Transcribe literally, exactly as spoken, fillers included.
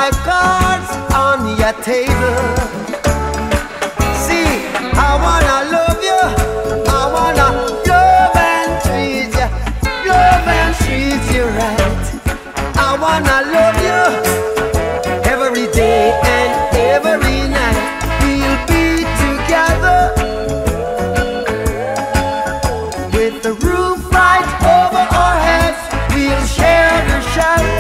my cards on your table. See, I wanna love you, I wanna love and treat you, love and treat you right. I wanna love you every day and every night. We'll be together with the roof right over our heads. We'll share the shelter